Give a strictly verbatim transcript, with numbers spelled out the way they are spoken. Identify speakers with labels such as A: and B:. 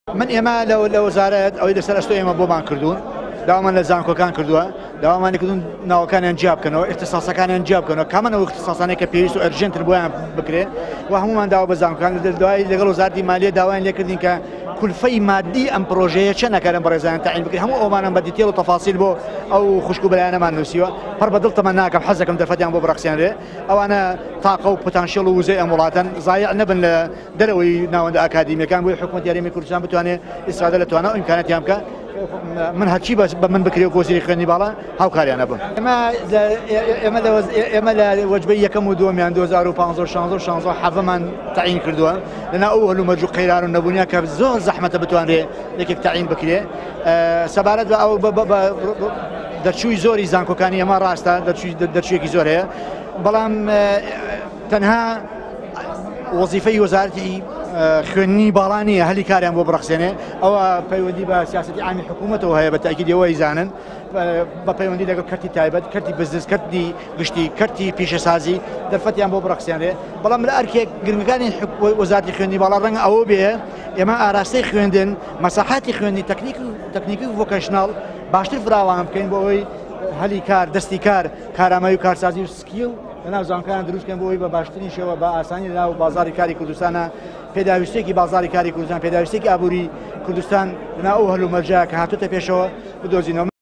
A: من ئێمە لە وەزارەت ئەوەی لەسەر ئەستۆ ئێمە بۆمان کردوون داوامان لە زانکۆکان کردووە داوامان کردوون ناوەکانیان جیا بکەنەوە اختصاسەکانیان جیا بکەنەوە کامەنەوە اختصاسانەی کە پێویست و ئەرجێنتر بۆیان بکرێت و هەمومان داوا بە زانکۆکان دوای لەگەڵ وەزارەتی مالیە داوایان لێ کردین کە کولفەی مادی ئەم پرۆژەیە چەند نەکارن بەڕێزان تەعین بکرێت هەموو ئەومانم بە دیتێل و تەفاسیل بۆ ئەو خوشک و بەلایەنەمان نووسیوە پڕ بەدڵتەمە ناکەم حەزەکەم دەرفەتیان بۆ بڕەخسیانرێ ئەوانە تاقە و پۆتانشیڵ و وزەی ئەم وڵاتەن زایع نەبن لە دەرەوەی ناوەندە ئاکادیمیەکان بۆی حکوومەت یاریمی کوردستان بتوانێت ئیسفادە لە توانە و ئیمکانەتیان بکە من هەرچی بە من بکرێ و گۆزیری خوێندنی باڵا هاوکاریانە بم ئێمە لە وەجبەی یەکەم و دووەمیان دوو هەزار و پانزە شانزە و شانزە و حەڤەمان تەعین کردووە لەناو ئەو هەلومەرج و قەیران و نەبوونیە کە زۆر زەحمەتە بتوانرێ یەکێک تەعین بکرێ سەبارەت بە ئەو دەرچووی زۆری زانکۆکانی ئێمە ڕاستە دەرچوویەکی زۆر هەیە بەڵام تەنها وەزیفەی وەزارەتی خوێندنی باڵانیە هەلی کاریان بۆ بڕەخسێنێ ئەوە پەیوەندی بە سیاسەتی عامی حکوومەتەوە هەیە بە تاکیدی ئەوەی زانن بە پەیوەندی لەگەڵ کەرتی تایبەت کەرتی بزنس کەرتی گشتی کەرتی پیشەسازی دەرفەتیان بۆ بڕەخسێنرێ بەڵام لە ئەرکێک گرنگەکانی وەزارەتی خوێندنی باڵا ڕەنگە ئەوە بێ ئێمە ئاراستەی خوێندن مەساحاتی خوێندنی تەکنیکی و ڤۆکەشناڵ باشتر فراوان بکەین بۆ ئەوەی هەلی کار دەستی کار کارامەی و کارسازی و سکیل لەناو زانکۆکان دروستکەن بۆ ئەوەی بە باشترین شێوە بە ئاسانی لەناو بازاری کاری کوردستانە پێداویستێکی بازاری کاری کوردستان پێداویستێکی ئابووری کوردستان لەناو ئەو هەلومەرجە کە هاتووەتە پێشەوە بدۆزینەوە.